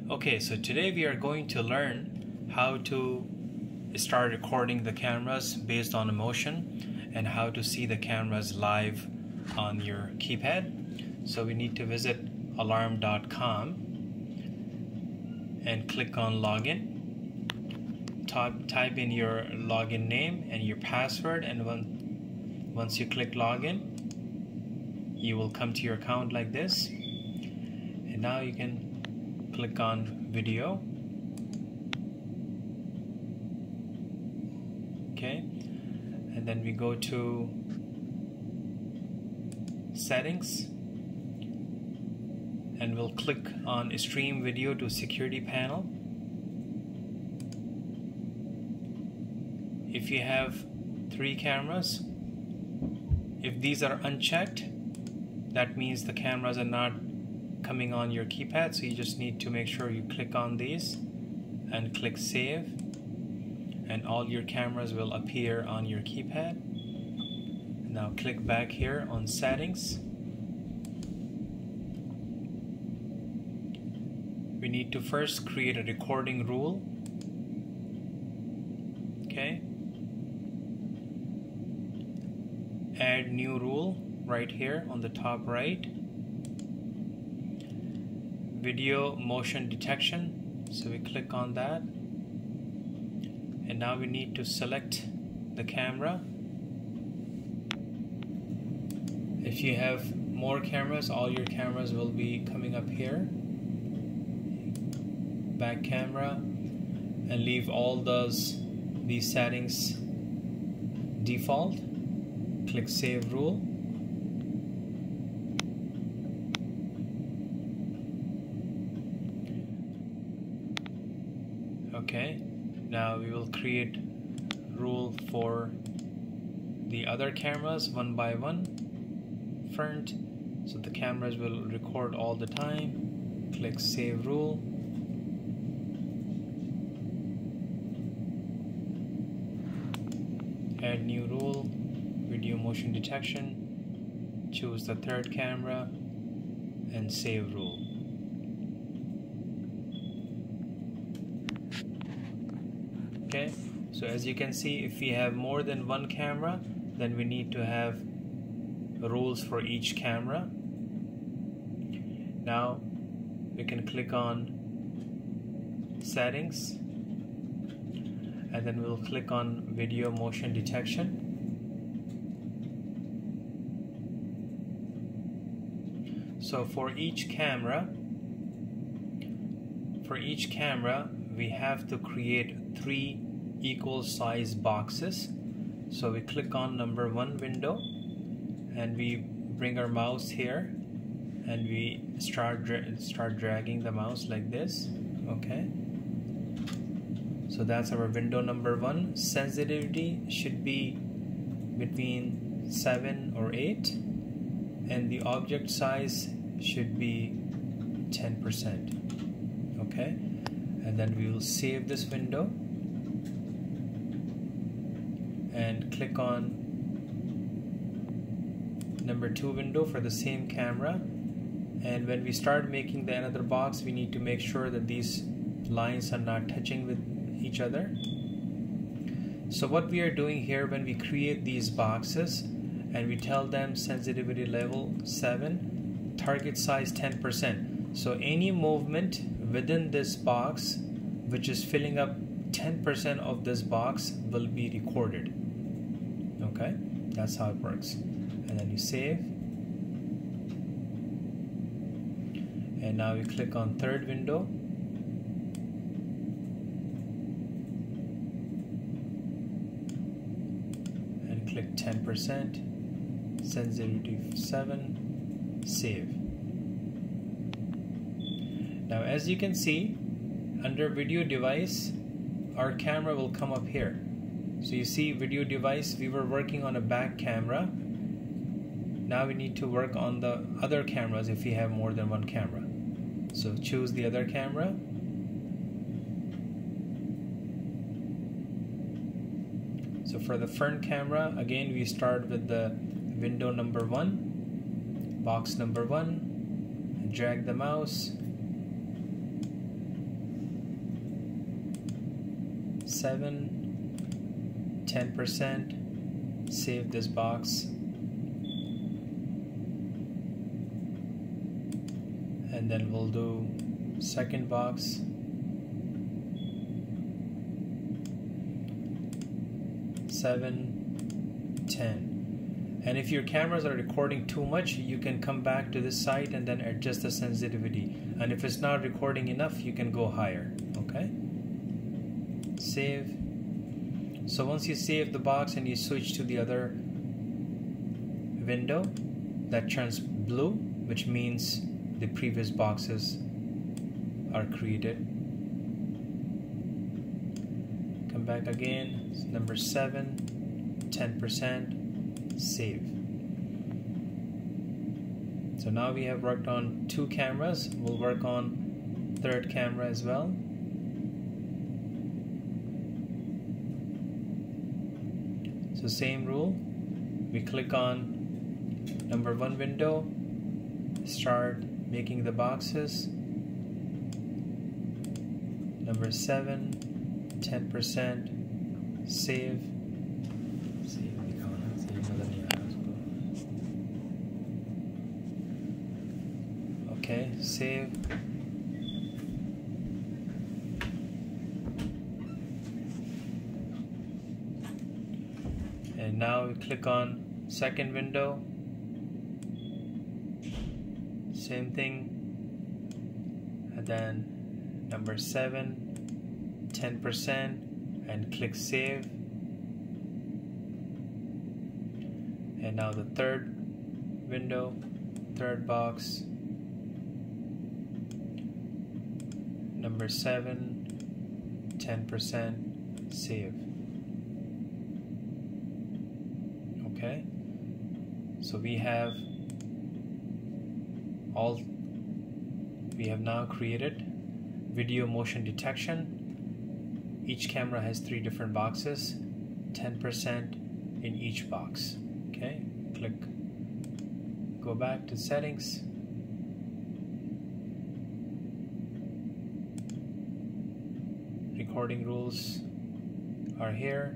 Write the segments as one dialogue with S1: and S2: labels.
S1: Okay, so today we are going to learn how to start recording the cameras based on emotion and how to see the cameras live on your keypad. So we need to visit alarm.com and click on login. Type in your login name and your password, and once you click login, you will come to your account like this. And now you can click on video. Okay, and then we go to settings and we'll click on stream video to security panel. If you have 3 cameras, if these are unchecked, that means the cameras are not coming on your keypad, so you just need to make sure you click on these and click save, and all your cameras will appear on your keypad. Now click back here on settings. We need to first create a recording rule. Okay, add new rule right here on the top right. Video motion detection, so we click on that, and now we need to select the camera. If you have more cameras, all your cameras will be coming up here. Back camera, and leave all these settings default. Click save rule. Okay, now we will create rule for the other cameras one by one. Front, so the cameras will record all the time. Click save rule. Add new rule, video motion detection. Choose the 3rd camera and save rule. Okay, so as you can see, if we have more than 1 camera, then we need to have rules for each camera. Now we can click on settings, and then we'll click on video motion detection. So for each camera we have to create 3 equal size boxes. So we click on number 1 window and we bring our mouse here and we start dragging the mouse like this. Okay, so that's our window number 1. Sensitivity should be between 7 or 8, and the object size should be 10%. Okay, and then we will save this window and click on number 2 window for the same camera. And when we start making the another box, we need to make sure that these lines are not touching with each other. So what we are doing here, when we create these boxes and we tell them sensitivity level 7, target size 10%, so any movement within this box which is filling up 10% of this box will be recorded. Okay, that's how it works. And then you save, and now we click on 3rd window and click 10%, sensitivity 7, save. Now as you can see, under video device, our camera will come up here. So you see video device, we were working on a back camera. Now we need to work on the other cameras if we have more than 1 camera. So choose the other camera. So for the front camera, again we start with the window number 1, box number 1, drag the mouse, 7, 10%, save this box, and then we'll do second box, 7, 10. And if your cameras are recording too much, you can come back to this site and then adjust the sensitivity, and if it's not recording enough, you can go higher. Okay, save. So once you save the box and you switch to the other window, that turns blue, which means the previous boxes are created. Come back again, number 7, 10%, save. So now we have worked on 2 cameras. We'll work on third camera as well. So same rule, we click on number 1 window, start making the boxes, number 7, 10%, save. Okay, save. And now we click on second window, same thing, and then number 7, 10%, and click save. And now the third window, third box, number 7, 10%, save. Okay, so we have now created video motion detection. Each camera has 3 different boxes, 10% in each box. Okay, go back to settings, recording rules are here.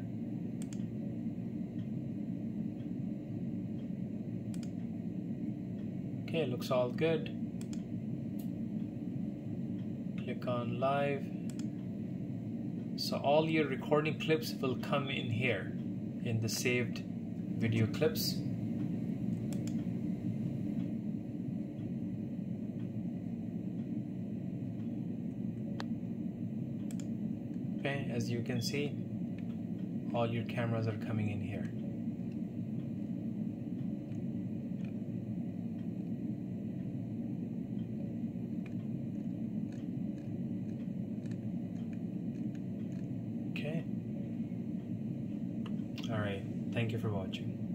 S1: Okay, looks all good. Click on live. So all your recording clips will come in here in the saved video clips. Okay, as you can see, all your cameras are coming in here. Okay. All right. Thank you for watching.